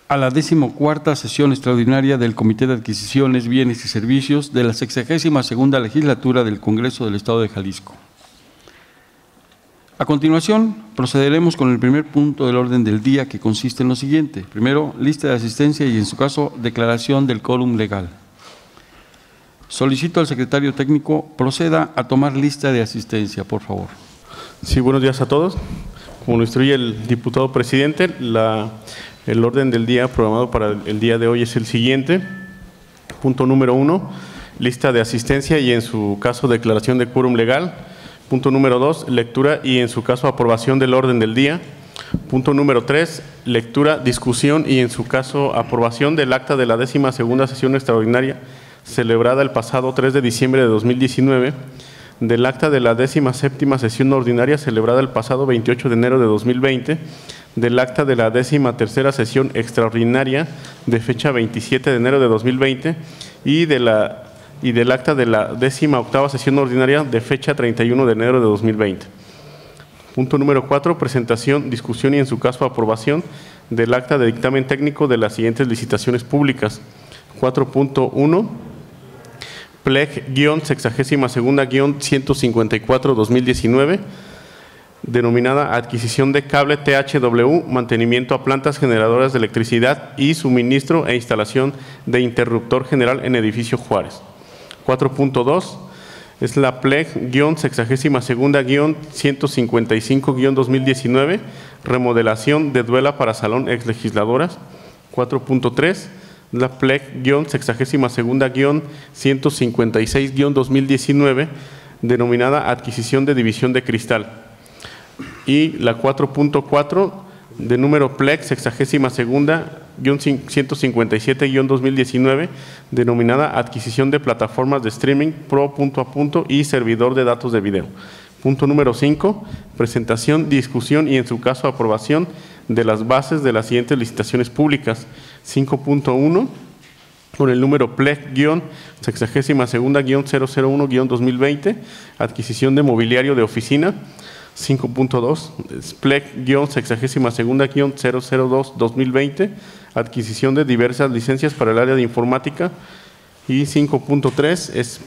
a la 14ª sesión extraordinaria del Comité de Adquisiciones, Bienes y Servicios de la 62ª legislatura del Congreso del Estado de Jalisco. A continuación, procederemos con el primer punto del orden del día, que consiste en lo siguiente. Primero, lista de asistencia y, en su caso, declaración del quórum legal. Solicito al secretario técnico proceda a tomar lista de asistencia, por favor. Sí, buenos días a todos. Como lo instruye el diputado presidente, el orden del día programado para el día de hoy es el siguiente. Punto número 1, lista de asistencia y, en su caso, declaración de quórum legal. Punto número 2, lectura y, en su caso, aprobación del orden del día. Punto número 3, lectura, discusión y, en su caso, aprobación del acta de la 12ª sesión extraordinaria celebrada el pasado 3 de diciembre de 2019, del acta de la 17ª sesión ordinaria celebrada el pasado 28 de enero de 2020, del acta de la 13ª sesión extraordinaria de fecha 27 de enero de 2020 y del acta de la 18ª sesión ordinaria de fecha 31 de enero de 2020. Punto número 4, presentación, discusión y, en su caso, aprobación del acta de dictamen técnico de las siguientes licitaciones públicas. 4.1, PLEG-62-154-2019, denominada adquisición de cable THW, mantenimiento a plantas generadoras de electricidad y suministro e instalación de interruptor general en edificio Juárez. 4.2 es la PLEG-62-155-2019, remodelación de duela para salón exlegisladoras. 4.3 la PLEG-62-156-2019, denominada adquisición de división de cristal. Y la 4.4 de número PLEG 62-157-2019, denominada adquisición de plataformas de streaming pro punto a punto y servidor de datos de video. Punto número 5, presentación, discusión y, en su caso, aprobación de las bases de las siguientes licitaciones públicas. 5.1, con el número PLEG-62-001-2020, adquisición de mobiliario de oficina. 5.2, PLEG-62-002-2020, adquisición de diversas licencias para el área de informática. Y 5.3 es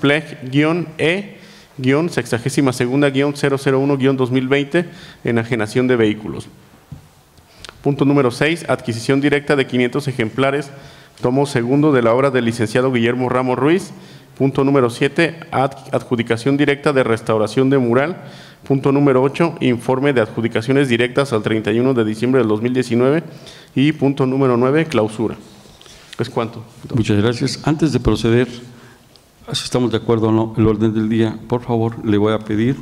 PLEG-62-001-2020, enajenación de vehículos. Punto número 6, adquisición directa de 500 ejemplares, tomo segundo de la obra del licenciado Guillermo Ramos Ruiz. Punto número 7, adjudicación directa de restauración de mural. Punto número 8, informe de adjudicaciones directas al 31 de diciembre del 2019. Y punto número 9, clausura. ¿Es cuánto? Muchas gracias. Antes de proceder, si estamos de acuerdo o no, el orden del día, por favor, le voy a pedir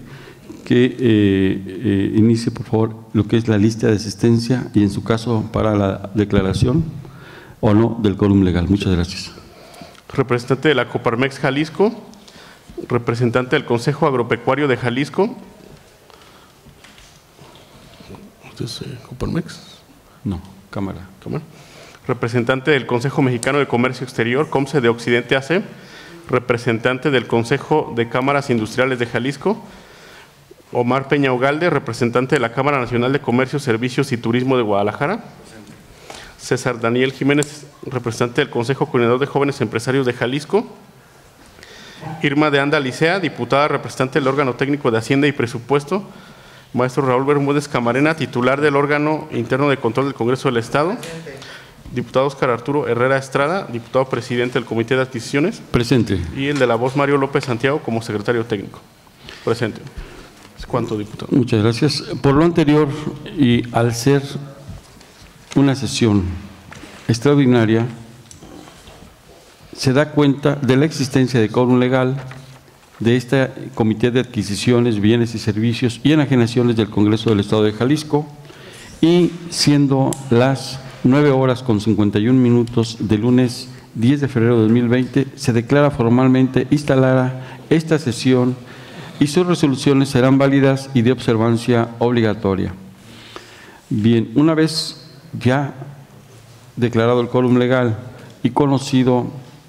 que inicie, por favor, lo que es la lista de asistencia y, en su caso, para la declaración o no del quórum legal. Muchas gracias. Representante de la Coparmex Jalisco, representante del Consejo Agropecuario de Jalisco. ¿Es Coparmex? No, Cámara. Representante del Consejo Mexicano de Comercio Exterior, COMCE de Occidente AC, representante del Consejo de Cámaras Industriales de Jalisco, Omar Peña Ugalde, representante de la Cámara Nacional de Comercio, Servicios y Turismo de Guadalajara, César Daniel Jiménez, representante del Consejo Coordinador de Jóvenes Empresarios de Jalisco, Irma de Anda Licea, diputada representante del órgano técnico de Hacienda y Presupuesto, maestro Raúl Bermúdez Camarena, titular del órgano interno de control del Congreso del Estado, diputado Óscar Arturo Herrera Estrada, diputado presidente del Comité de Adquisiciones. Presente. Y el de la voz, Mario López Santiago, como secretario técnico. Presente. ¿Cuánto, diputado? Muchas gracias. Por lo anterior, y al ser una sesión extraordinaria, se da cuenta de la existencia de quórum legal de este Comité de Adquisiciones, Bienes y Servicios y Enajenaciones del Congreso del Estado de Jalisco, y siendo las 9:51 de lunes 10 de febrero de 2020, se declara formalmente instalada esta sesión y sus resoluciones serán válidas y de observancia obligatoria. Bien, una vez ya declarado el quórum legal y conocido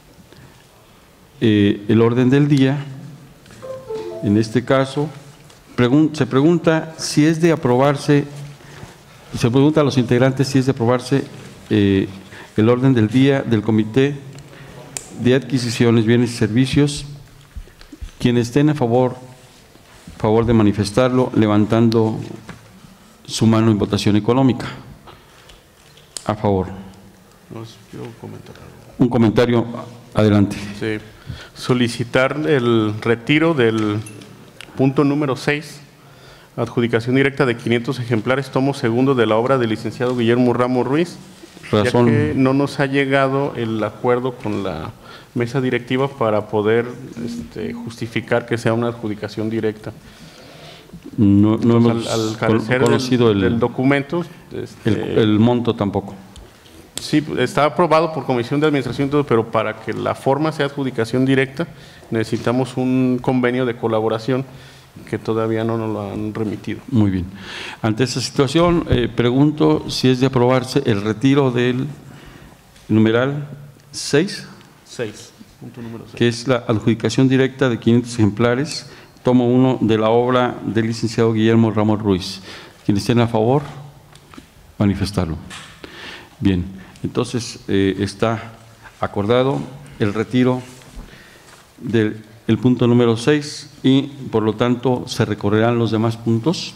el orden del día, en este caso, se pregunta si es de aprobarse, se pregunta a los integrantes si es de aprobarse el orden del día del Comité de Adquisiciones, Bienes y Servicios. Quienes estén a favor de manifestarlo levantando su mano en votación económica. A favor. Quiero comentar algo. Un comentario, adelante. Sí. Solicitar el retiro del punto número 6, adjudicación directa de 500 ejemplares, tomo segundo de la obra del licenciado Guillermo Ramos Ruiz, Razón. ya que no nos ha llegado el acuerdo con la mesa directiva para poder justificar que sea una adjudicación directa. No hemos al carecer conocido del documento. el monto tampoco. Sí, está aprobado por Comisión de Administración y todo, pero para que la forma sea adjudicación directa necesitamos un convenio de colaboración que todavía no nos lo han remitido. Muy bien. Ante esta situación, pregunto si es de aprobarse el retiro del numeral 6, Punto número 6. que es la adjudicación directa de 500 ejemplares, tomo 1 de la obra del licenciado Guillermo Ramos Ruiz. Quienes estén a favor, manifestarlo. Bien, entonces está acordado el retiro del punto número 6 y por lo tanto se recorrerán los demás puntos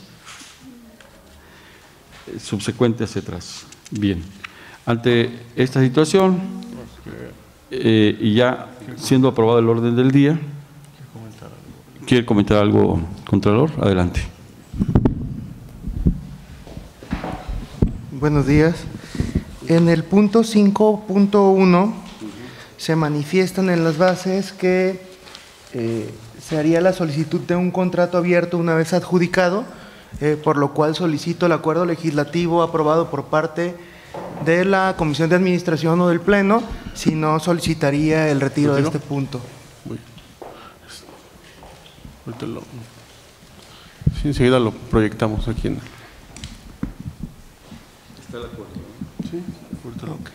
subsecuentes hacia atrás. Bien, ante esta situación y ya siendo aprobado el orden del día, ¿quiere comentar algo, Contralor? Adelante. Buenos días. En el punto 5.1 se manifiestan en las bases que se haría la solicitud de un contrato abierto una vez adjudicado, por lo cual solicito el acuerdo legislativo aprobado por parte de la Comisión de Administración o del Pleno, si no solicitaría el retiro de este punto. Sí, enseguida lo proyectamos aquí. ¿Está el acuerdo? Sí, ok.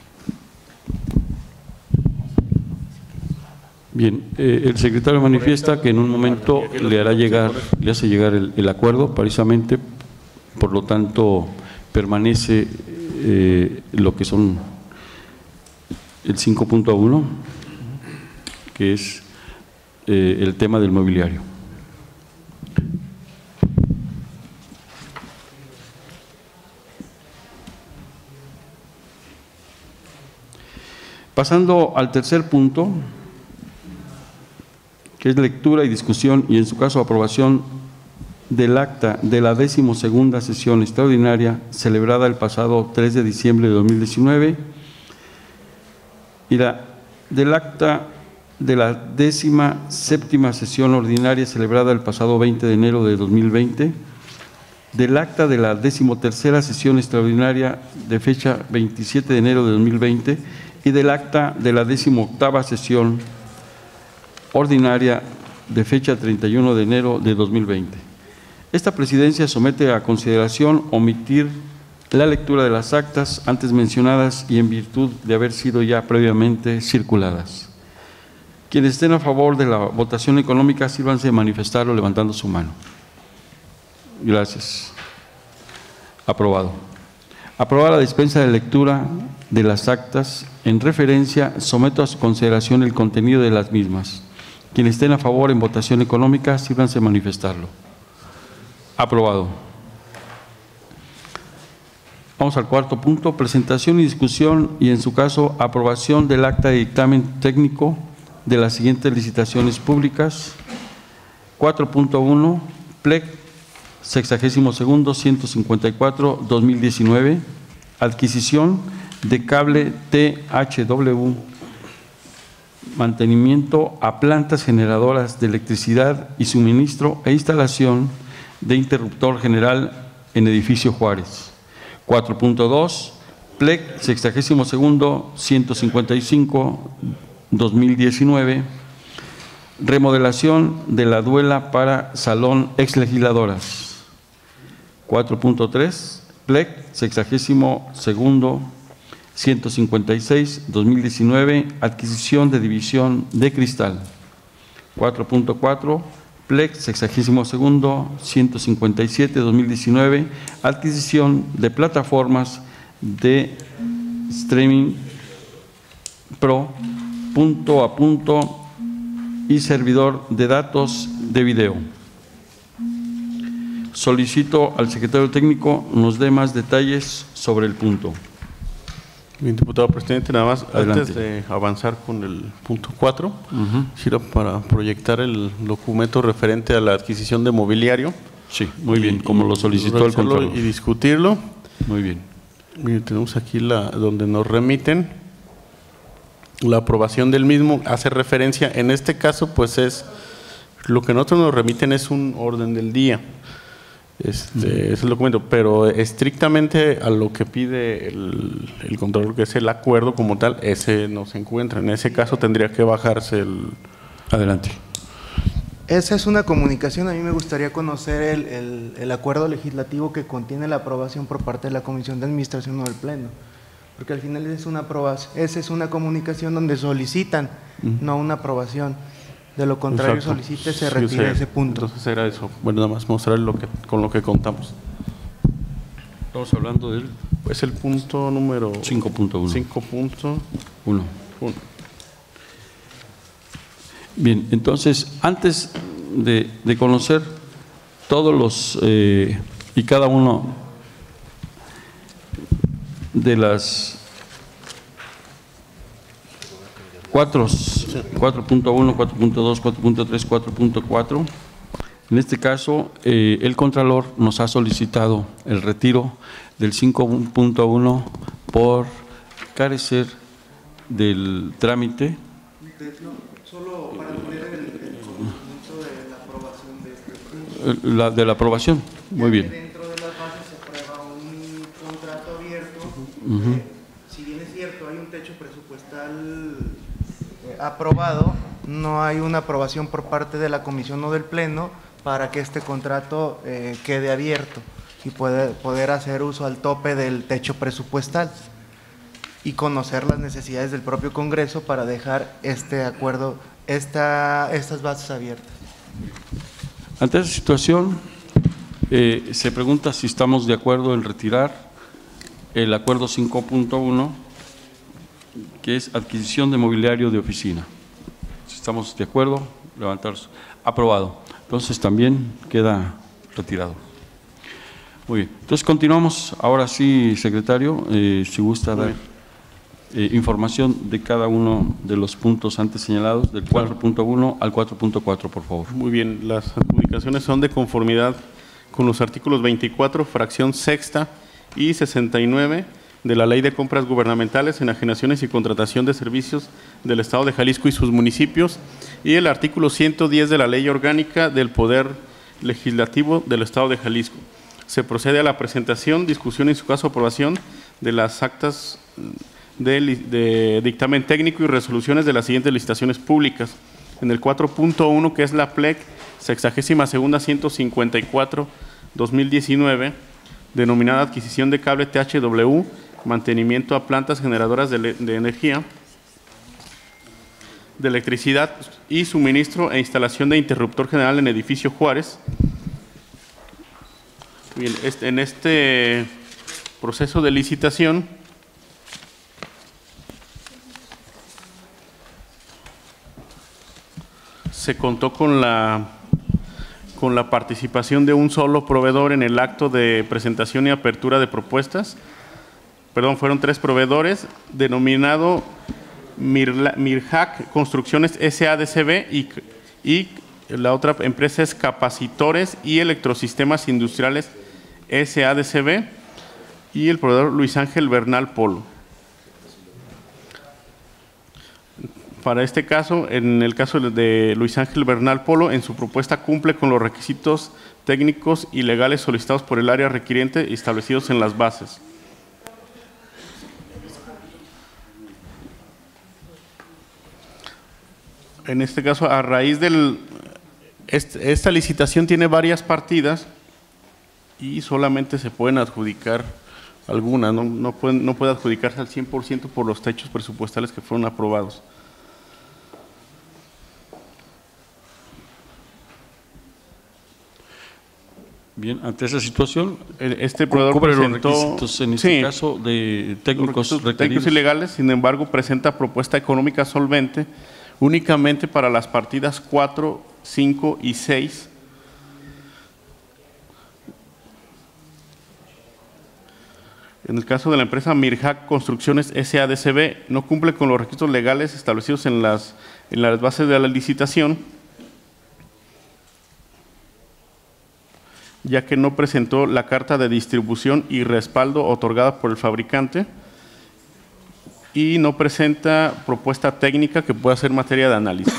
Bien, el secretario manifiesta que en un momento le hace llegar el acuerdo, precisamente, por lo tanto, permanece lo que son el 5.1, que es el tema del mobiliario. Pasando al tercer punto, que es lectura y discusión y en su caso aprobación del acta de la 12ª sesión extraordinaria celebrada el pasado 3 de diciembre de 2019 y del acta de la 17ª sesión ordinaria celebrada el pasado 20 de enero de 2020, del acta de la 13ª sesión extraordinaria de fecha 27 de enero de 2020 y del acta de la 18ª sesión ordinaria de fecha 31 de enero de 2020. Esta presidencia somete a consideración omitir la lectura de las actas antes mencionadas y en virtud de haber sido ya previamente circuladas. Quienes estén a favor de la votación económica, sírvanse de manifestarlo levantando su mano. Gracias. Aprobado. Aprobada la dispensa de lectura de las actas. En referencia, someto a su consideración el contenido de las mismas. Quienes estén a favor en votación económica, sírvanse de manifestarlo. Aprobado. Vamos al cuarto punto, presentación y discusión y en su caso aprobación del acta de dictamen técnico de las siguientes licitaciones públicas. 4.1, PLEC 62º 154 2019, adquisición de cable THW, mantenimiento a plantas generadoras de electricidad y suministro e instalación de interruptor general en edificio Juárez. 4.2, PLEC 62º 155 2019, remodelación de la duela para salón exlegisladoras. 4.3, PLEC 62º 156 2019, adquisición de división de cristal. 4.4, PLEC 62º 157 2019, adquisición de plataformas de streaming Pro, punto a punto y servidor de datos de video. Solicito al secretario técnico nos dé más detalles sobre el punto. Bien, diputado presidente, nada más Adelante. antes de avanzar con el punto 4, quisiera para proyectar el documento referente a la adquisición de mobiliario. Sí, muy bien, como lo solicitó el revisarlo Contralor. y discutirlo. Muy bien. Miren, tenemos aquí donde nos remiten la aprobación del mismo, hace referencia, en este caso pues es, lo que nosotros nos remiten es un orden del día. Es el documento, pero estrictamente a lo que pide el Contralor, que es el acuerdo como tal, ese no se encuentra. En ese caso tendría que bajarse el… Adelante. Esa es una comunicación. A mí me gustaría conocer el acuerdo legislativo que contiene la aprobación por parte de la Comisión de Administración o del Pleno, porque al final es una aprobación, esa es una comunicación donde solicitan, no una aprobación. De lo contrario, Exacto. solicite, se Sí, retire o sea, ese punto. Entonces era eso. Bueno, nada más mostrar con lo que contamos. Estamos hablando del Es el punto número 5.1. 5.1. Bien, entonces, antes de conocer todos los y cada uno de las 4.1, 4.2, 4.3, 4.4, en este caso, el Contralor nos ha solicitado el retiro del 5.1 por carecer del trámite. Solo para tener el conocimiento de la aprobación de este punto. De la aprobación, muy bien. Dentro de las bases se aprueba un contrato abierto. Si bien es cierto, hay un techo presupuestal aprobado, no hay una aprobación por parte de la Comisión o del Pleno para que este contrato quede abierto y poder hacer uso al tope del techo presupuestal y conocer las necesidades del propio Congreso para dejar este acuerdo, estas bases abiertas. Ante esa situación, se pregunta si estamos de acuerdo en retirar el acuerdo 5.1, que es adquisición de mobiliario de oficina. Si estamos de acuerdo, levantarse. Aprobado. Entonces también queda retirado. Muy bien. Entonces continuamos. Ahora sí, secretario, si gusta dar información de cada uno de los puntos antes señalados, del 4.1 al 4.4, por favor. Muy bien, las adjudicaciones son de conformidad con los artículos 24, fracción sexta y 69 de la Ley de Compras Gubernamentales, Enajenaciones y Contratación de Servicios del Estado de Jalisco y sus municipios, y el artículo 110 de la Ley Orgánica del Poder Legislativo del Estado de Jalisco. Se procede a la presentación, discusión y en su caso aprobación de las actas de dictamen técnico y resoluciones de las siguientes licitaciones públicas. En el 4.1, que es la PLEC 62.154/2019, denominada adquisición de cable THW, mantenimiento a plantas generadoras de energía, de electricidad y suministro e instalación de interruptor general en edificio Juárez. Bien, en este proceso de licitación se contó con la participación de un solo proveedor en el acto de presentación y apertura de propuestas. Perdón, fueron 3 proveedores, denominado Mirhac Construcciones SADCB y la otra empresa es Capacitores y Electrosistemas Industriales SADCB y el proveedor Luis Ángel Bernal Polo. Para este caso, en el caso de Luis Ángel Bernal Polo, en su propuesta cumple con los requisitos técnicos y legales solicitados por el área requiriente y establecidos en las bases. En este caso, a raíz esta licitación tiene varias partidas y solamente se pueden adjudicar algunas, no puede adjudicarse al 100% por los techos presupuestales que fueron aprobados. Bien, ante esa situación, este proveedor cubre los presentó, requisitos, en este sí, caso, de técnicos técnicos requeridos. y legales, sin embargo, presenta propuesta económica solvente únicamente para las partidas 4, 5 y 6. En el caso de la empresa Mirhac Construcciones SADCB, no cumple con los requisitos legales establecidos en las bases de la licitación, ya que no presentó la carta de distribución y respaldo otorgada por el fabricante y no presenta propuesta técnica que pueda ser materia de análisis.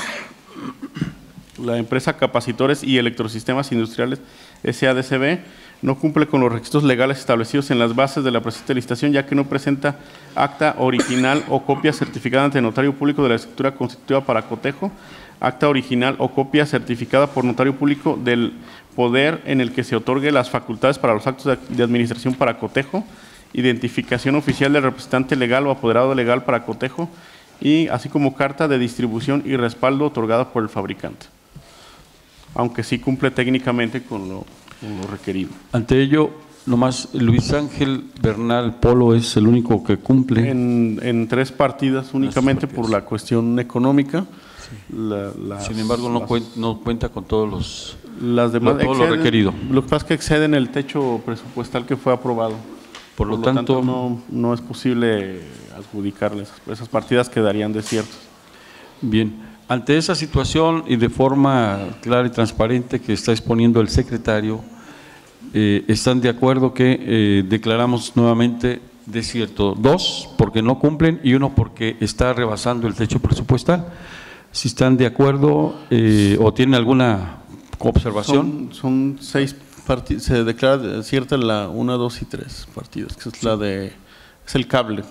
La empresa Capacitores y Electrosistemas Industriales SADCB no cumple con los requisitos legales establecidos en las bases de la presente licitación, ya que no presenta acta original o copia certificada ante notario público de la escritura constitutiva para cotejo, acta original o copia certificada por notario público del poder en el que se otorgue las facultades para los actos de administración para cotejo, identificación oficial del representante legal o apoderado legal para cotejo, y así como carta de distribución y respaldo otorgada por el fabricante, aunque sí cumple técnicamente con lo requerido. Ante ello, nomás Luis Ángel Bernal Polo es el único que cumple. En 3 partidas únicamente por la cuestión económica. Sí. Sin embargo, no cuenta con todos las demás todo lo requerido. Lo que pasa es que exceden el techo presupuestal que fue aprobado. Por lo tanto, no es posible adjudicarles. Esas partidas quedarían desiertas. Bien. Ante esa situación y de forma clara y transparente que está exponiendo el secretario, ¿están de acuerdo que declaramos nuevamente desierto? 2, porque no cumplen, y 1, porque está rebasando el techo presupuestal. Si están de acuerdo o tienen alguna observación. Son 6 partidas, se declara desierta la 1, 2 y 3 partidas, que es es el cable.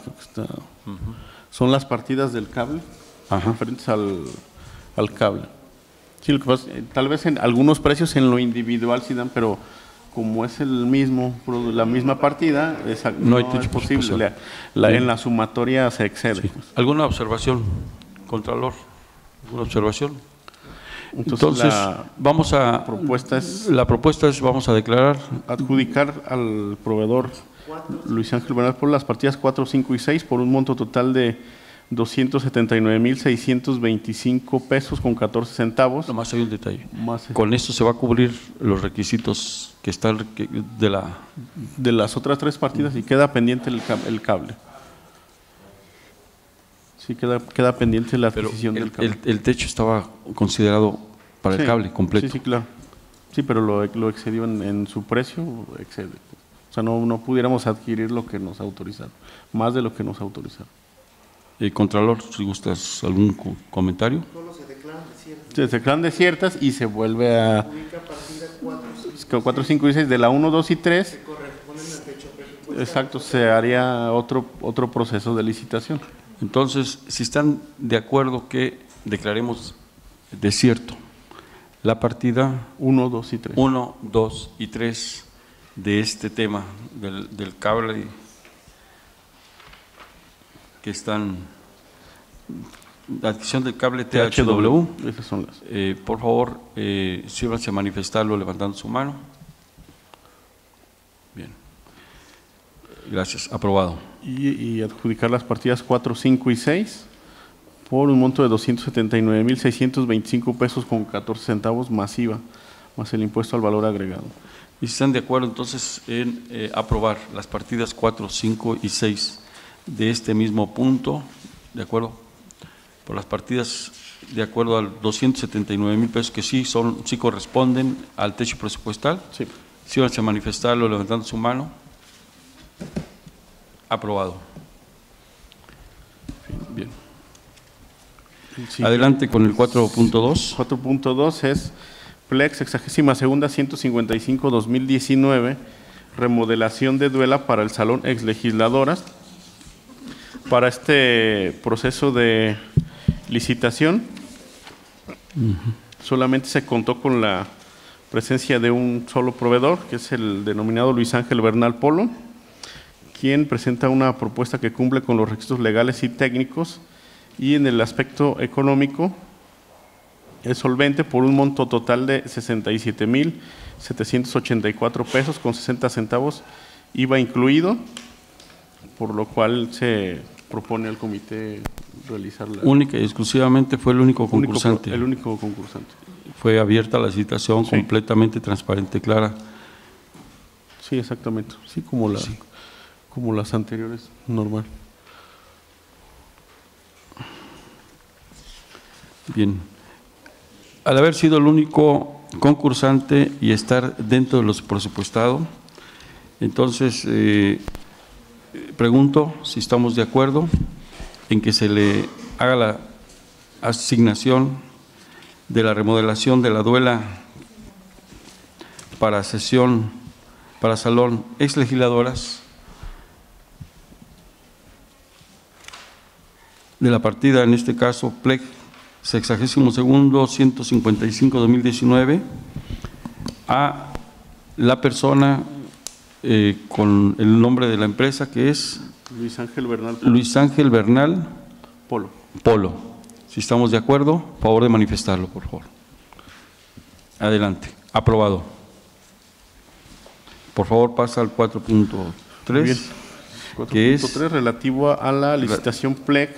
Son las partidas del cable, referentes al cable. Sí, lo que pasa, tal vez en algunos precios en lo individual sí dan, pero como es la misma partida, no hay techo posible. En la sumatoria se excede. Sí. ¿Alguna observación, Contralor? ¿Alguna observación? Entonces la propuesta es vamos a declarar adjudicar al proveedor Luis Ángel Bernal por las partidas 4, 5 y 6 por un monto total de 279,625 pesos con 14 centavos. Nomás hay un detalle. Con esto se va a cubrir los requisitos que están de las otras 3 partidas y queda pendiente el cable. Sí, queda pendiente la adquisición del cable. El techo estaba considerado para el cable completo. Sí, claro. Sí, pero lo excedió en su precio, excede. O sea, no pudiéramos adquirir lo que nos autorizaron, más de lo que nos autorizaron. Contralor, si gustas algún comentario. Solo se declaran desiertas. Se declaran desiertas y se vuelve a… Ubica partida 4, 5 y 6, de la 1, 2 y 3. Se corresponden al techo presupuestal. Exacto, se haría otro proceso de licitación. Entonces, si están de acuerdo que declaremos desierto la partida 1, 2 y 3. 1, 2 y 3 de este tema del cable que están, la adquisición del cable THW. Esas son las. Por favor, sírvanse a manifestarlo levantando su mano. Bien. Gracias. Aprobado. Y adjudicar las partidas 4, 5 y 6 por un monto de 279,625 pesos con 14 centavos masiva, más el impuesto al valor agregado. ¿Y si están de acuerdo entonces en aprobar las partidas 4, 5 y 6 de este mismo punto? ¿De acuerdo? Por las partidas de acuerdo al 279,000 pesos que sí corresponden al techo presupuestal. Sí. Sí van a manifestarlo levantando su mano. Aprobado. Bien. Sí. Adelante con el 4.2. 4.2 es Plex 62ª 155-2019, remodelación de duela para el Salón Exlegisladoras. Para este proceso de licitación, solamente se contó con la presencia de un solo proveedor, que es el denominado Luis Ángel Bernal Polo, quien presenta una propuesta que cumple con los requisitos legales y técnicos, y en el aspecto económico es solvente por un monto total de 67,784 pesos con 60 centavos, IVA incluido, por lo cual se propone al comité realizar la… Única y exclusivamente fue el único concursante. El único concursante. Fue abierta la licitación, Sí. completamente transparente, clara. Sí, exactamente. Sí, como las anteriores, normal. Bien. Al haber sido el único concursante y estar dentro de los presupuestados, entonces pregunto si estamos de acuerdo en que se le haga la asignación de la remodelación de la duela para salón ex legisladoras de la partida, en este caso, PLEC 62-155-2019, a la persona con el nombre de la empresa, que es Luis Ángel Bernal Luis Ángel Bernal Polo. Polo. Si estamos de acuerdo, favor de manifestarlo, por favor. Adelante. Aprobado. Por favor, pasa al 4.3. que es 4.3, relativo a la licitación PLEC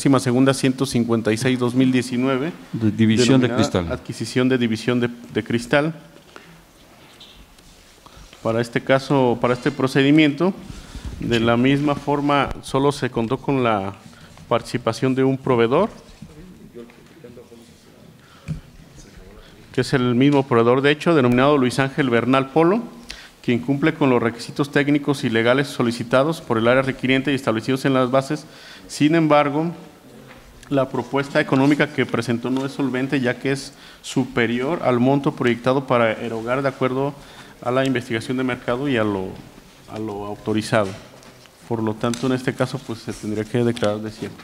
62-156-2019. de división de denominada cristal. Adquisición de división de cristal. Para este caso, para este procedimiento, de la misma forma, solo se contó con la participación de un proveedor, que es el mismo proveedor de hecho, denominado Luis Ángel Bernal Polo, quien cumple con los requisitos técnicos y legales solicitados por el área requiriente y establecidos en las bases. Sin embargo, la propuesta económica que presentó no es solvente, ya que es superior al monto proyectado para erogar de acuerdo a la investigación de mercado y a lo autorizado. Por lo tanto, en este caso, pues se tendría que declarar desierto.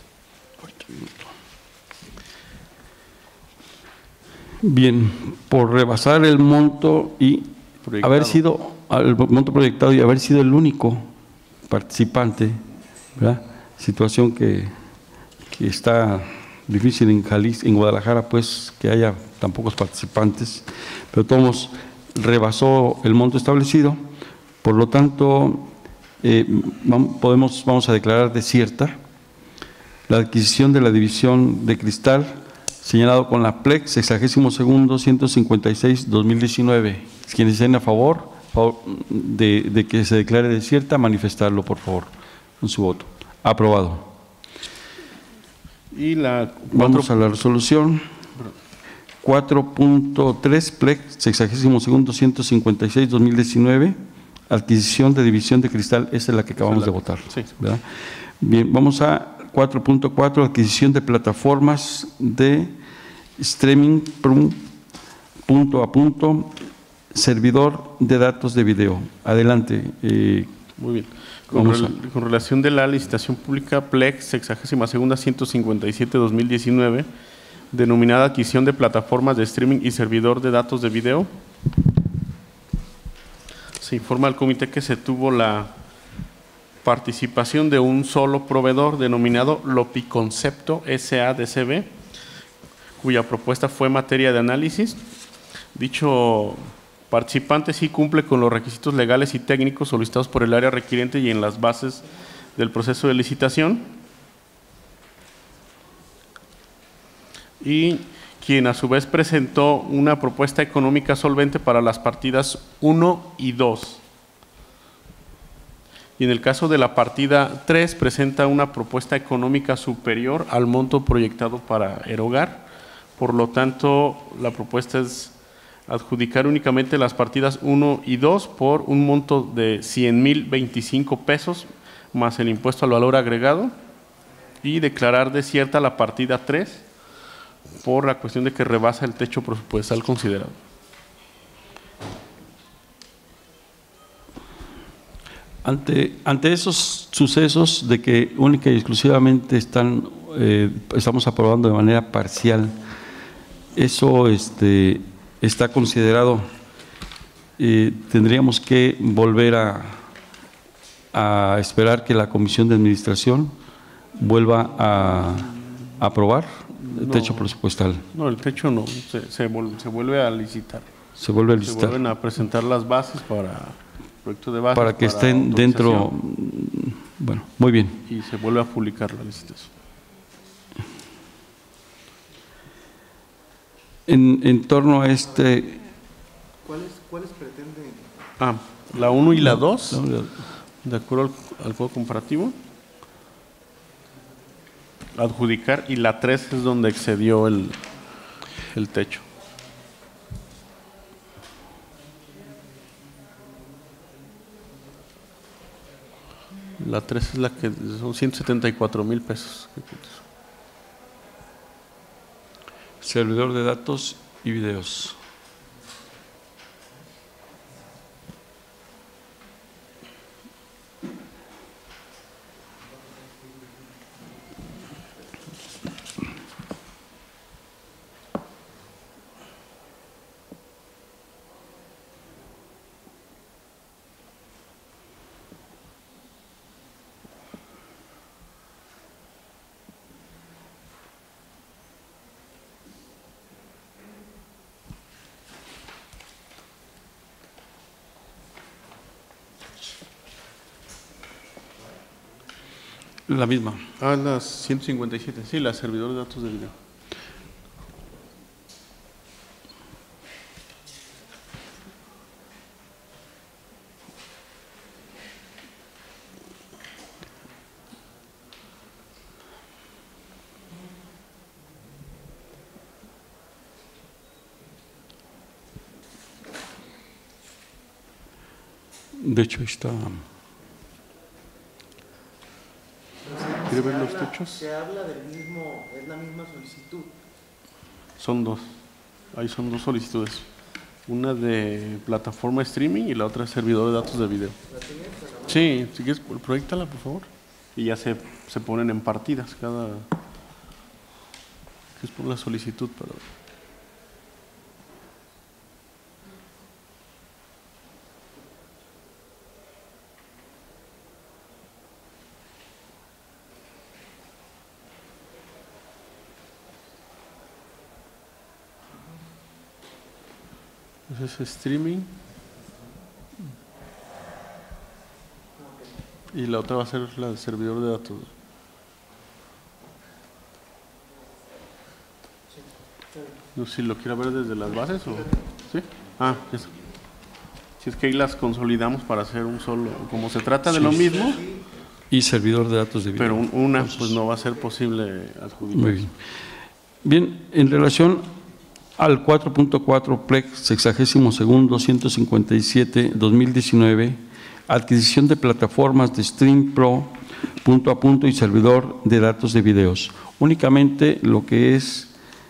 Bien, por rebasar el monto y Proyectado. haber sido el monto proyectado y haber sido el único participante, ¿verdad? Situación que está difícil en Jalisco, en Guadalajara, pues que haya tan pocos participantes, pero todos rebasó el monto establecido, por lo tanto vamos a declarar desierta la adquisición de la división de cristal señalado con la PLEC 62-156-2019. Quienes estén a favor de que se declare desierta, manifestarlo, por favor, con su voto. Aprobado. Y la Vamos a la resolución 4.3, PLEC 62-156-2019, adquisición de división de cristal. Esa es la que acabamos de votar, sí. ¿verdad? Bien, vamos a 4.4, adquisición de plataformas de streaming, punto a punto, servidor de datos de video. Adelante. Muy bien. Vamos Con relación de la licitación pública PLEC 62-157-2019, denominada adquisición de plataformas de streaming y servidor de datos de video, se informa al comité que se tuvo la participación de un solo proveedor denominado Lopiconcepto S.A.D.C.B., cuya propuesta fue materia de análisis. Dicho participante sí cumple con los requisitos legales y técnicos solicitados por el área requiriente y en las bases del proceso de licitación, y quien a su vez presentó una propuesta económica solvente para las partidas 1 y 2. Y en el caso de la partida 3 presenta una propuesta económica superior al monto proyectado para erogar. Por lo tanto, la propuesta es adjudicar únicamente las partidas 1 y 2 por un monto de 100,025 pesos más el impuesto al valor agregado, y declarar desierta la partida 3 por la cuestión de que rebasa el techo presupuestal considerado. Ante esos sucesos de que única y exclusivamente estamos aprobando de manera parcial, eso está considerado, tendríamos que volver a esperar que la Comisión de Administración vuelva a aprobar techo presupuestal. No, el techo no, se vuelve a licitar. Se vuelve a Se licitar. vuelven a presentar las bases para proyecto de bases. Para que estén dentro. Bueno, muy bien. Y se vuelve a publicar la licitación. En torno a este. ¿Cuáles pretenden? La 1 y la 2, de acuerdo al Código Comparativo. Adjudicar, y la 3 es donde excedió el techo. La 3 es la que son 174,000 pesos. Servidor de datos y videos. La misma. Las 157, sí, la servidor de datos de video. De hecho, está. ¿Quiere ver los techos? Se habla del mismo, es la misma solicitud. Son dos. Ahí son dos solicitudes. Una de plataforma streaming y la otra servidor de datos de video. Sí, si quieres, proyectala, por favor. Y ya se ponen en partidas cada. Es por la solicitud, pero. Es streaming y la otra va a ser la del servidor de datos. No sé si lo quiera ver desde las bases o sí. Ya está. Si es que ahí las consolidamos para hacer un solo, como se trata de lo mismo. Y servidor de datos de video. Pero una pues no va a ser posible adjudicar. Muy bien. Bien, en relación al 4.4 Plex 62º 157 2019, adquisición de plataformas de Stream Pro, punto a punto y servidor de datos de videos. Únicamente lo que es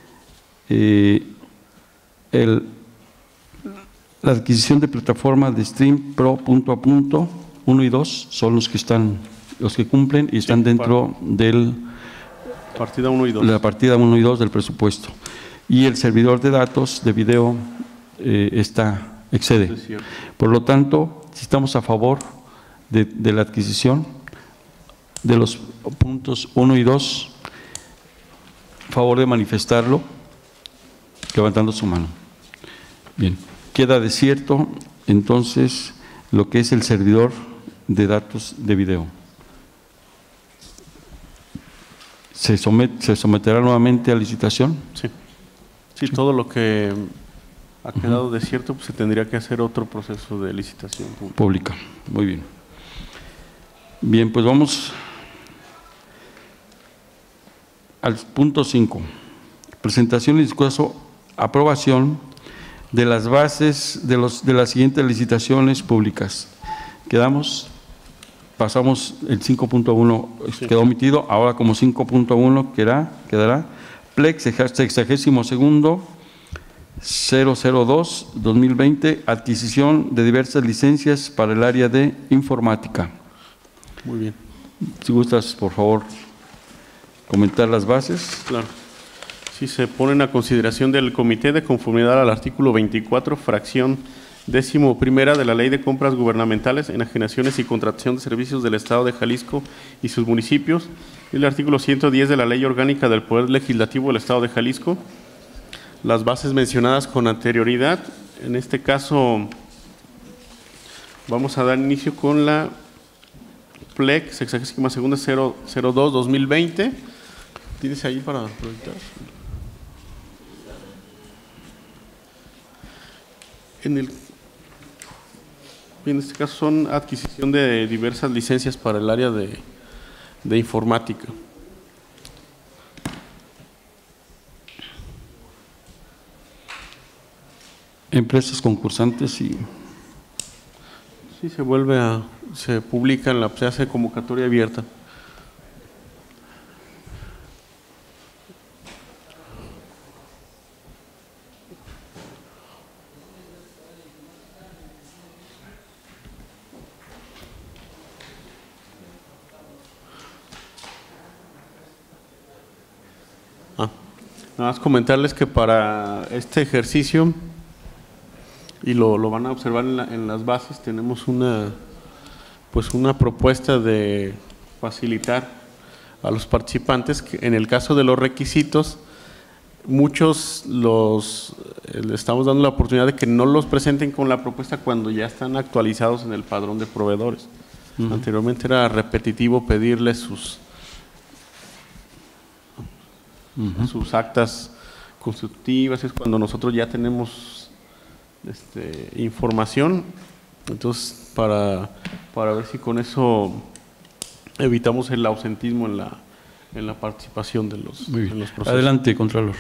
la adquisición de plataformas de Stream Pro, punto a punto, 1 y 2 son los que cumplen y están dentro del partida 1 y 2. La partida 1 y 2 del presupuesto. Y el servidor de datos de video excede. Por lo tanto, si estamos a favor de la adquisición de los puntos 1 y 2, favor de manifestarlo levantando su mano. Bien, queda desierto entonces lo que es el servidor de datos de video. ¿Se someterá nuevamente a licitación? Sí. Sí, todo lo que ha quedado desierto pues se tendría que hacer otro proceso de licitación pública. Muy bien. Bien, pues vamos al punto 5. Presentación y discurso, aprobación de las bases de las siguientes licitaciones públicas. Pasamos el 5.1, quedó omitido, ahora como 5.1 quedará Plex 62º 002 2020, adquisición de diversas licencias para el área de informática. Muy bien. Si gustas, por favor, comentar las bases. Claro. Sí, se ponen a consideración del Comité de Conformidad al artículo 24, fracción 11ª de la Ley de Compras Gubernamentales, Enajenaciones y Contratación de Servicios del Estado de Jalisco y sus municipios, y el artículo 110 de la Ley Orgánica del Poder Legislativo del Estado de Jalisco. Las bases mencionadas con anterioridad, en este caso vamos a dar inicio con la PLEC 62-002-2020. ¿Tienes ahí para proyectar? En este caso son adquisición de diversas licencias para el área de informática. Empresas concursantes y… Sí, se publica, se hace convocatoria abierta. Nada más comentarles que para este ejercicio, y lo van a observar en las bases, tenemos una propuesta de facilitar a los participantes que en el caso de los requisitos, muchos le estamos dando la oportunidad de que no los presenten con la propuesta cuando ya están actualizados en el padrón de proveedores. Anteriormente era repetitivo pedirles sus actas constitutivas, es cuando nosotros ya tenemos información. Entonces, para ver si con eso evitamos el ausentismo en la participación de los procesos. Adelante, Contralor.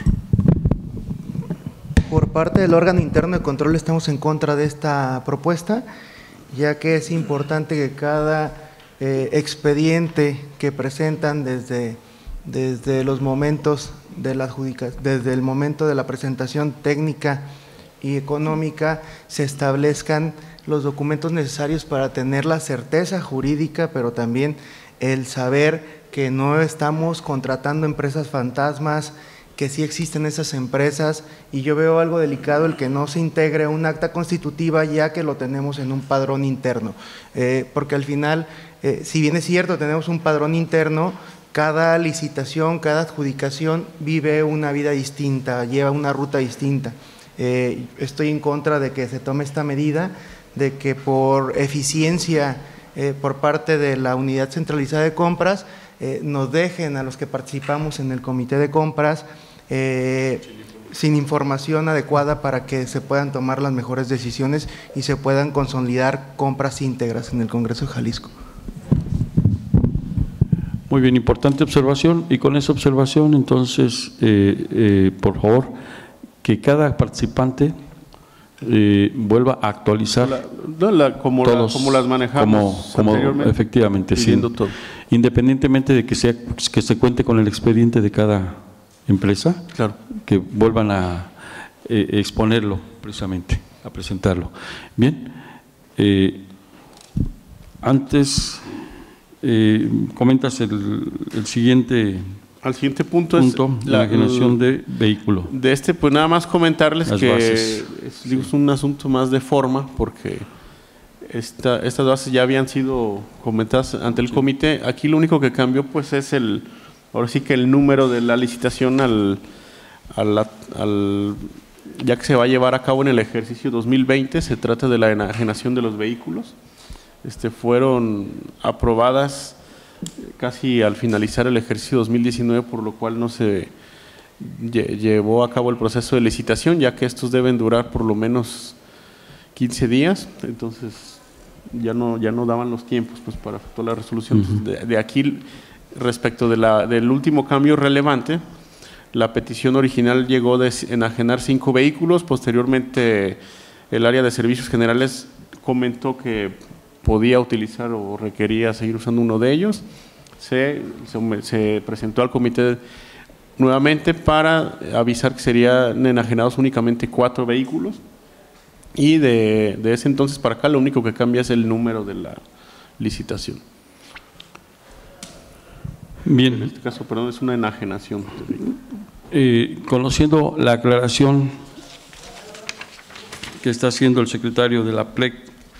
Por parte del órgano interno de control estamos en contra de esta propuesta, ya que es importante que cada expediente que presentan desde los momentos de la adjudicación, desde el momento de la presentación técnica y económica, se establezcan los documentos necesarios para tener la certeza jurídica, pero también el saber que no estamos contratando empresas fantasmas, que sí existen esas empresas, y yo veo algo delicado el que no se integre un acta constitutiva ya que lo tenemos en un padrón interno, porque al final, si bien es cierto, tenemos un padrón interno, cada licitación, cada adjudicación vive una vida distinta, lleva una ruta distinta. Estoy en contra de que se tome esta medida, de que por eficiencia por parte de la Unidad Centralizada de Compras nos dejen a los que participamos en el Comité de Compras sin información adecuada para que se puedan tomar las mejores decisiones y se puedan consolidar compras íntegras en el Congreso de Jalisco. Muy bien, importante observación, y con esa observación entonces, por favor, que cada participante vuelva a actualizar como las manejamos anteriormente, efectivamente, sí, todo. Independientemente de que se cuente con el expediente de cada empresa, claro, que vuelvan a exponerlo precisamente, a presentarlo. Bien, antes comentas el siguiente… Al siguiente punto es la generación de vehículo. De pues nada más comentarles las que bases, es un asunto más de forma, porque estas bases ya habían sido comentadas ante el comité. Aquí lo único que cambió pues es ahora sí que el número de la licitación ya que se va a llevar a cabo en el ejercicio 2020. Se trata de la enajenación de los vehículos. Fueron aprobadas casi al finalizar el ejercicio 2019, por lo cual no se llevó a cabo el proceso de licitación, ya que estos deben durar por lo menos 15 días, entonces ya no daban los tiempos pues para efectuar la resolución. De aquí, respecto del último cambio relevante, la petición original llegó de enajenar 5 vehículos. Posteriormente el área de servicios generales comentó que podía utilizar o requería seguir usando uno de ellos. Se presentó al comité nuevamente para avisar que serían enajenados únicamente 4 vehículos, y de ese entonces para acá lo único que cambia es el número de la licitación. Bien. En este caso, perdón, es una enajenación. Conociendo la aclaración que está haciendo el secretario de la PLEC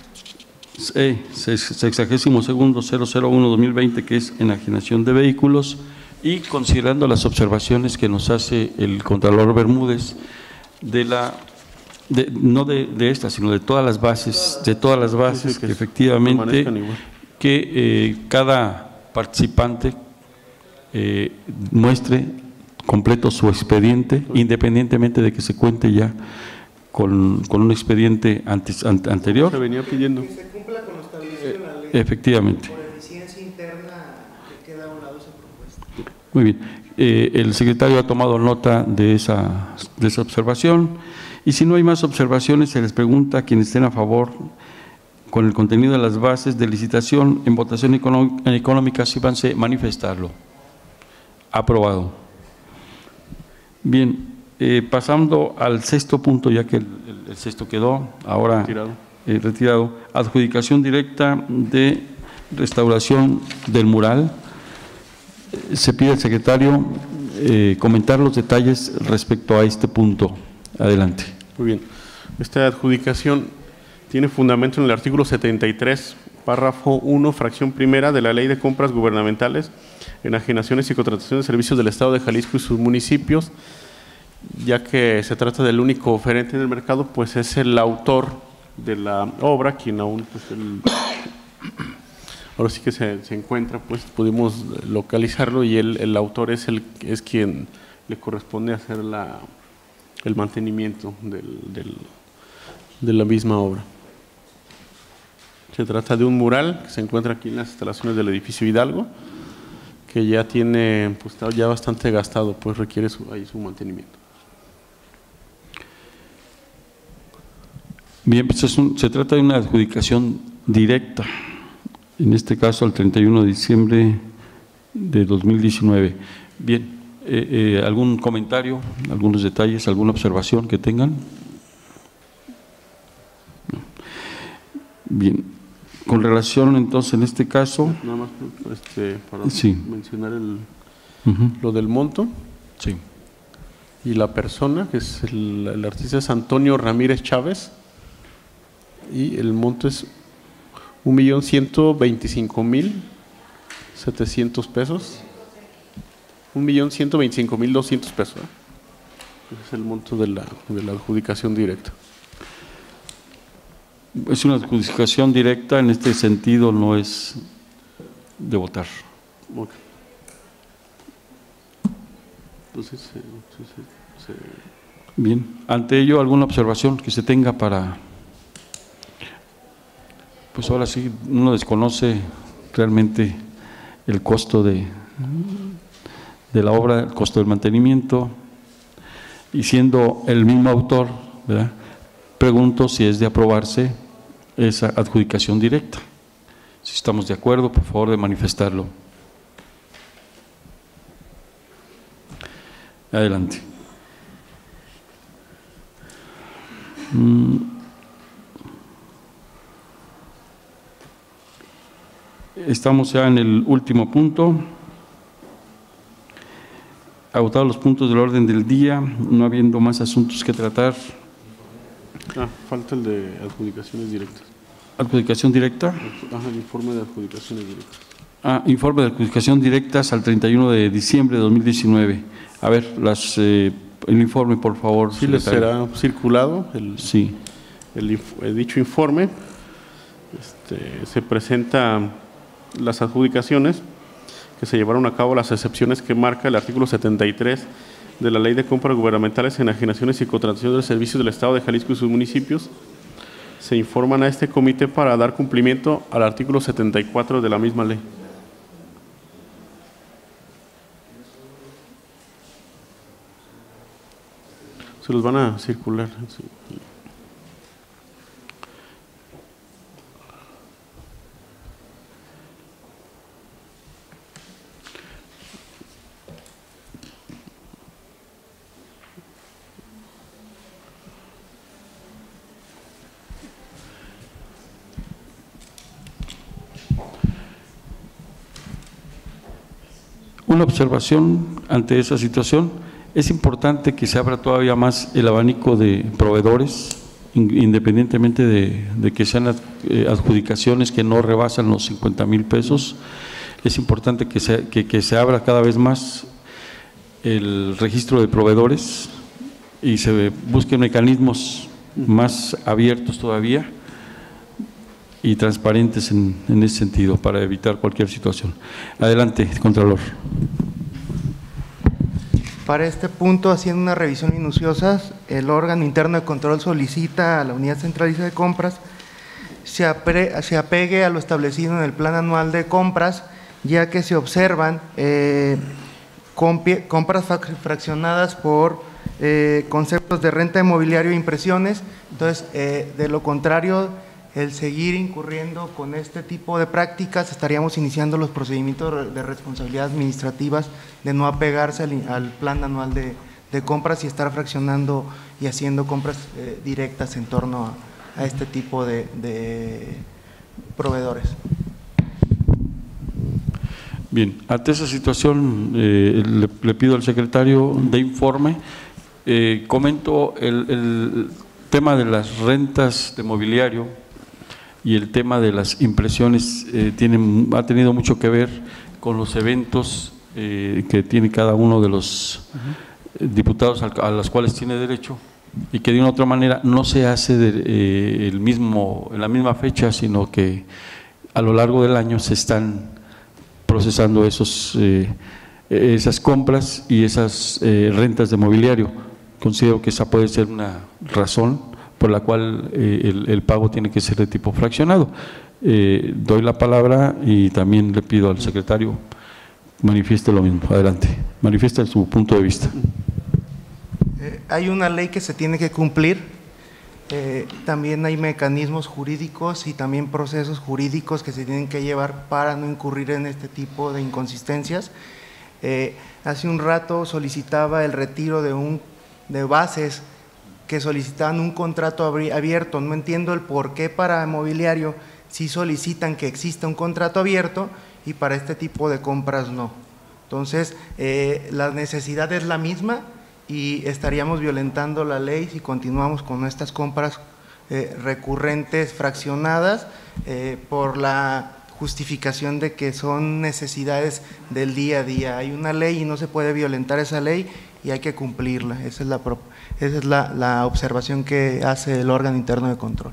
62.001-2020, que es enajenación de vehículos, y considerando las observaciones que nos hace el Contralor Bermúdez no de esta, sino de todas las bases, Sí, que efectivamente que cada participante muestre completo su expediente, independientemente de que se cuente ya con un expediente anterior. Se venía pidiendo. Que se cumpla con lo establecido en la ley. Efectivamente. Por eficiencia interna que queda a un lado esa propuesta. Muy bien. El secretario ha tomado nota de esa observación, y si no hay más observaciones, se les pregunta a quienes estén a favor con el contenido de las bases de licitación en votación económica, si van a manifestarlo. Aprobado. Bien, pasando al sexto punto, ya que el sexto quedó ahora retirado, adjudicación directa de restauración del mural. Se pide al secretario comentar los detalles respecto a este punto. Adelante. Muy bien. Esta adjudicación tiene fundamento en el artículo 73, párrafo 1, fracción primera de la Ley de Compras Gubernamentales, Enajenaciones y Contrataciones de Servicios del Estado de Jalisco y sus municipios, ya que se trata del único oferente en el mercado, pues es el autor de la obra, quien aún, pues ahora sí que se encuentra, pues pudimos localizarlo, y el autor es quien le corresponde hacer el mantenimiento de la misma obra. Se trata de un mural que se encuentra aquí en las instalaciones del edificio Hidalgo, que ya tiene, pues está ya bastante gastado, pues requiere ahí su mantenimiento. Bien, pues se trata de una adjudicación directa, en este caso al 31 de diciembre de 2019. Bien, ¿algún comentario, algunos detalles, alguna observación que tengan? No. Bien, con relación entonces en este caso… Nada más para sí. mencionar lo del monto. Sí. Y la persona, que es el artista, es Antonio Ramírez Chávez, y el monto es 1.125.700 pesos. 1.125.200 pesos. Ese es el monto de la adjudicación directa. Es una adjudicación directa, en este sentido no es de votar. Okay. Entonces, bien, ante ello, ¿alguna observación que se tenga para… Pues ahora sí, uno desconoce realmente el costo de la obra, el costo del mantenimiento, y siendo el mismo autor, ¿verdad?, pregunto si es de aprobarse esa adjudicación directa. Si estamos de acuerdo, por favor de manifestarlo. Adelante. Estamos ya en el último punto. Agotados los puntos del orden del día, no habiendo más asuntos que tratar. Falta el de adjudicaciones directas. ¿Adjudicación directa? El informe de adjudicaciones directas. Informe de adjudicación directas al 31 de diciembre de 2019. A ver, el informe, por favor. Sí, les será circulado dicho informe. Se presentan las adjudicaciones que se llevaron a cabo, las excepciones que marca el artículo 73 de la Ley de Compras Gubernamentales, Enajenaciones y Contrataciones de Servicios del Estado de Jalisco y sus municipios. Se informan a este comité para dar cumplimiento al artículo 74 de la misma ley. Se los van a circular. Sí. Una observación ante esa situación: es importante que se abra todavía más el abanico de proveedores independientemente de que sean adjudicaciones que no rebasan los 50,000 pesos. Es importante que se abra cada vez más el registro de proveedores y se busquen mecanismos más abiertos todavía y transparentes en ese sentido para evitar cualquier situación. Adelante, Contralor. Para este punto, haciendo una revisión minuciosa, el órgano interno de control solicita a la Unidad Centralizada de Compras se apegue a lo establecido en el Plan Anual de Compras, ya que se observan compras fraccionadas por conceptos de renta de mobiliario e impresiones. Entonces, de lo contrario, el seguir incurriendo con este tipo de prácticas, estaríamos iniciando los procedimientos de responsabilidad administrativas de no apegarse al plan anual de compras y estar fraccionando y haciendo compras directas en torno a este tipo de proveedores. Bien, ante esa situación le pido al secretario de informe. Comento el tema de las rentas de mobiliario y el tema de las impresiones ha tenido mucho que ver con los eventos que tiene cada uno de los diputados a los cuales tiene derecho, y que de una u otra manera no se hace en la misma fecha, sino que a lo largo del año se están procesando esas compras y esas rentas de mobiliario. Considero que esa puede ser una razón por la cual el pago tiene que ser de tipo fraccionado. Doy la palabra y también le pido al secretario manifieste lo mismo. Adelante, manifieste su punto de vista. Hay una ley que se tiene que cumplir, también hay mecanismos jurídicos y también procesos jurídicos que se tienen que llevar para no incurrir en este tipo de inconsistencias. Hace un rato solicitaba el retiro de bases que solicitaban un contrato abierto. No entiendo el por qué para mobiliario sí solicitan que exista un contrato abierto y para este tipo de compras no. Entonces, la necesidad es la misma y estaríamos violentando la ley si continuamos con estas compras recurrentes, fraccionadas, por la justificación de que son necesidades del día a día. Hay una ley y no se puede violentar esa ley y hay que cumplirla. Esa es la observación que hace el órgano interno de control.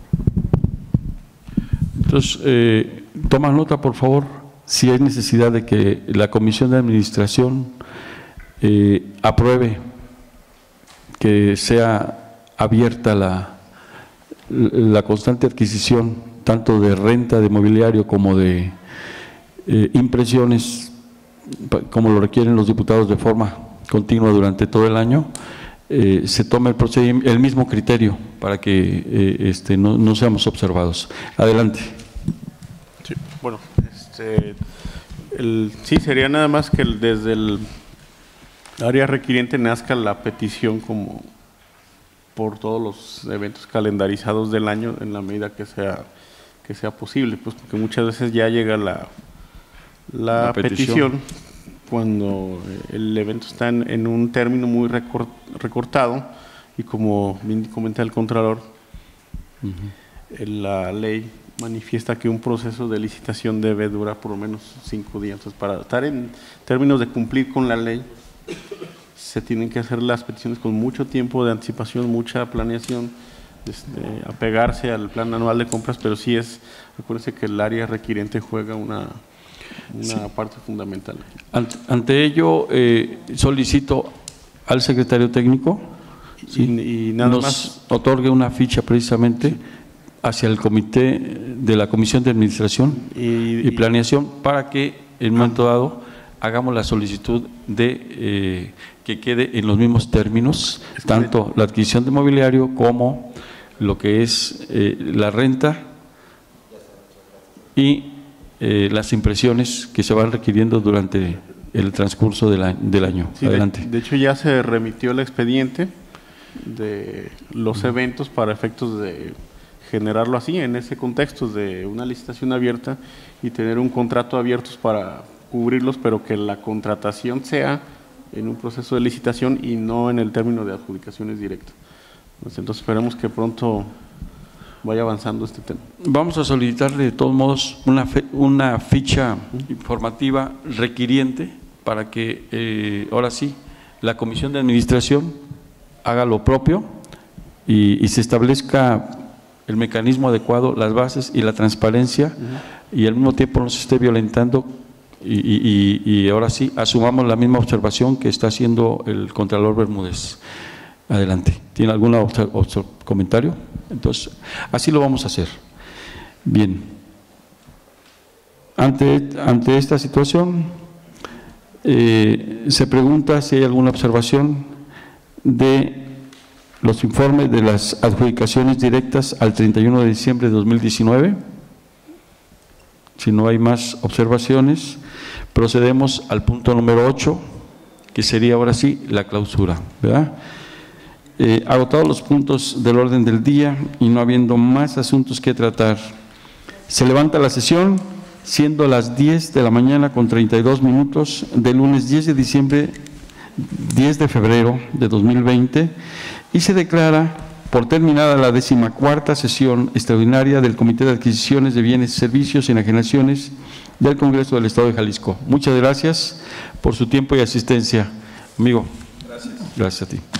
Entonces, toma nota, por favor, si hay necesidad de que la Comisión de Administración apruebe que sea abierta la constante adquisición tanto de renta de mobiliario como de impresiones, como lo requieren los diputados de forma continua durante todo el año. Se tome el mismo criterio para que no seamos observados. Adelante. Sí, bueno, sí, sería nada más que desde el área requiriente nazca la petición como por todos los eventos calendarizados del año en la medida que sea posible, pues porque muchas veces ya llega la petición cuando el evento está en un término muy recortado y como bien comenta el Contralor, la ley manifiesta que un proceso de licitación debe durar por lo menos 5 días. Entonces, para estar en términos de cumplir con la ley, se tienen que hacer las peticiones con mucho tiempo de anticipación, mucha planeación, apegarse al plan anual de compras, pero sí recuérdense que el área requiriente juega una parte fundamental. Ante ello, solicito al secretario técnico y nada nos más otorgue una ficha precisamente hacia el comité de la Comisión de Administración y Planeación para que en un momento dado hagamos la solicitud de que quede en los mismos términos, tanto la adquisición de mobiliario como lo que es la renta y las impresiones que se van requiriendo durante el transcurso del año. Sí, adelante. De hecho, ya se remitió el expediente de los eventos para efectos de generarlo así, en ese contexto de una licitación abierta y tener un contrato abierto para cubrirlos, pero que la contratación sea en un proceso de licitación y no en el término de adjudicaciones directas. Entonces esperemos que pronto vaya avanzando este tema. Vamos a solicitarle de todos modos una ficha informativa requiriente para que ahora sí la Comisión de Administración haga lo propio y se establezca el mecanismo adecuado, las bases y la transparencia, y al mismo tiempo no se esté violentando y ahora sí asumamos la misma observación que está haciendo el Contralor Bermúdez. Adelante. ¿Tiene algún comentario? Entonces, así lo vamos a hacer. Bien. Ante esta situación, se pregunta si hay alguna observación de los informes de las adjudicaciones directas al 31 de diciembre de 2019. Si no hay más observaciones, procedemos al punto número 8, que sería ahora sí la clausura, ¿verdad? Agotados los puntos del orden del día y no habiendo más asuntos que tratar, se levanta la sesión, siendo las 10 de la mañana con 32 minutos del lunes 10 de febrero de 2020, y se declara por terminada la 14ª sesión extraordinaria del Comité de Adquisiciones de Bienes, Servicios y Enajenaciones del Congreso del Estado de Jalisco. Muchas gracias por su tiempo y asistencia. Amigo, gracias a ti.